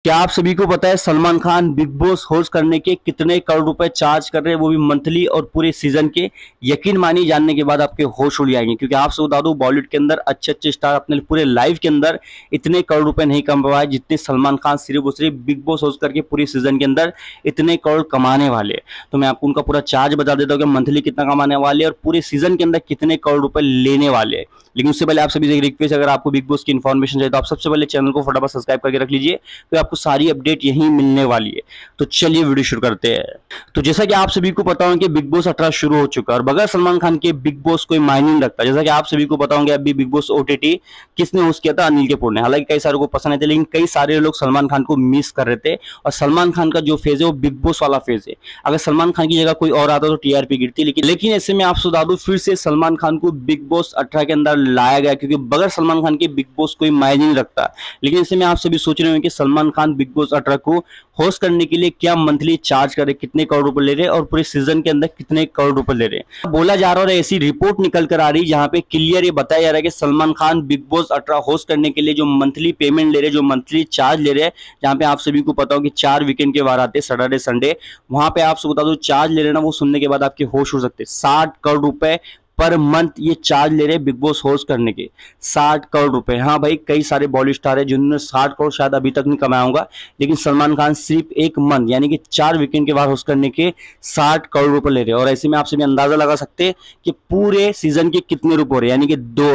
क्या आप सभी को पता है Salman Khan Bigg Boss host करने के कितने करोड़ रुपए चार्ज कर रहे हैं, वो भी मंथली और पूरे सीजन के। यकीन मानिए जानने के बाद आपके होश उड़ जाएंगे, क्योंकि आपसे बता दूं बॉलीवुड के अंदर अच्छे अच्छे स्टार अपने पूरे लाइफ के अंदर इतने करोड़ रुपए नहीं कमा पाए जितने सलमान खान सिर्फ और सिर्फ बिग बॉस होस्ट करके पूरे सीजन के अंदर इतने करोड़ कमाने वाले। तो मैं आपको उनका पूरा चार्ज बता देता हूँ कि मंथली कितना कमाने वाले और पूरे सीजन के अंदर कितने करोड़ रुपए लेने वाले। लेकिन उससे पहले आप सभी से रिक्वेस्ट, अगर आपको बिग बॉस की इन्फॉर्मेशन चाहिए तो आप सबसे पहले चैनल को फटाफट सब्सक्राइब करके रख लीजिए, तो आपको सारी अपडेट यहीं मिलने वाली है। तो चलिए वीडियो शुरू करते हैं। तो जैसा कि आप सभी को पता हो कि बिग बॉस 18 शुरू हो चुका है और बगैर सलमान खान के बिग बॉस कोई मायने नहीं रखता। जैसा कि आप सभी को पता होंगे अभी बिग बॉस ओटीटी किसने होस्ट किया था, अनिल कपूर ने। हालांकि कई सारे को पसंद है, लेकिन कई सारे लोग सलमान खान को मिस कर रहे थे। और सलमान खान का जो फेज है वो बिग बॉस वाला फेज है। अगर सलमान खान की जगह कोई और आता तो टीआरपी गिरती, लेकिन ऐसे में आपसे बता दूं फिर से सलमान खान को बिग बॉस 18 के अंदर लाया गया, क्योंकि बगैर सलमान खान के बिग बॉस कोई मायने नहीं रखता। लेकिन ऐसे में आप सभी सोच रहे होंगे कि सलमान खान बिग बॉस 18 को होस्ट करने के लिए क्या मंथली चार्ज करे, कितने करोड़ रुपए ले रहे हैं और पूरे सीजन के अंदर कितने करोड़ रुपए ले रहे हैं। बोला जा रहा है, ऐसी रिपोर्ट निकल कर आ रही है जहां पे क्लियर ये बताया जा रहा है कि Salman Khan Bigg Boss 18 host करने के लिए जो मंथली पेमेंट ले रहे हैं, जो मंथली चार्ज ले रहे हैं, जहां पे आप सभी को पता हो कि 4 वीकेंड के वार आते हैं, सैटरडे संडे, वहां पे आपसे बता दो चार्ज ले रहे ना, वो सुनने के बाद आपके होश हो सकते हैं। 60 करोड़ रुपए पर मंथ ये चार्ज ले रहे हैं बिग बॉस होस्ट करने के। 60 करोड़ रुपए। हाँ भाई, कई सारे बॉलीवुड स्टार है जिन्होंने 60 करोड़ शायद अभी तक नहीं कमाया होगा, लेकिन सलमान खान सिर्फ एक मंथ यानी कि 4 वीकेंड के बाद होस्ट करने के 60 करोड़ रुपए ले रहे हैं। और ऐसे में आप सभी अंदाजा लगा सकते हैं कि पूरे सीजन के कितने रुपए हो रहे हैं, यानी कि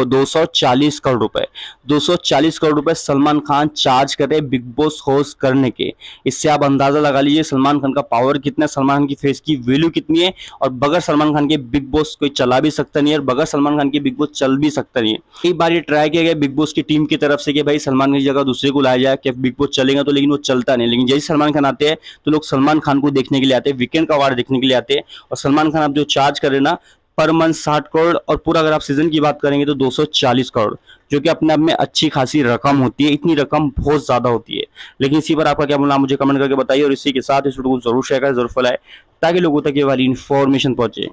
240 करोड़ रुपए। 240 करोड़ रुपए सलमान खान चार्ज कर रहे हैं बिग बॉस होस्ट करने के। इससे आप अंदाजा लगा लीजिए सलमान खान का पावर कितना है, सलमान खान की फेस की वैल्यू कितनी है। और बगैर सलमान खान के बिग बॉस कोई चला भी सकता नहीं है, और बगैर सलमान खान के बिग बॉस चल भी सकता नहीं है। कई बार ये ट्राई किया गया बिग बॉस की टीम की तरफ से कि भाई सलमान खान की जगह दूसरे को लाया जाए, कि बिग बॉस चलेगा तो, लेकिन वो चलता नहीं। लेकिन जैसे सलमान खान आते हैं तो लोग सलमान खान को देखने के लिए आते हैं, वीकेंड का वार देखने के लिए आते हैं। और सलमान खान आप जो चार्ज कर रहे हैं ना पर मंथ 60 करोड़, और पूरा अगर आप सीजन की बात करेंगे तो 240 करोड़, जो कि अपने आप में अच्छी खासी रकम होती है। इतनी रकम बहुत ज्यादा होती है। लेकिन इसी पर आपका क्या बोलना मुझे कमेंट करके बताइए, और इसी के साथ इस वीडियो को जरूर शेयर करें, जरूर फैलाएं, ताकि लोगों तक ये वाली इन्फॉर्मेशन पहुंचे।